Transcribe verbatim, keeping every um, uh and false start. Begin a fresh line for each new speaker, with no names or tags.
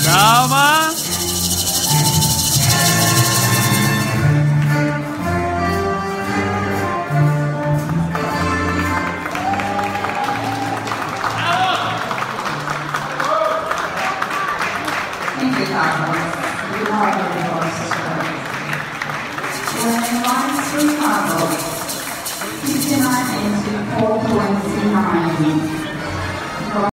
Salma.
Thank you, Carlos. You are the Foxtrot. When lines through Carlos, fifty-nine into four twenty-nine.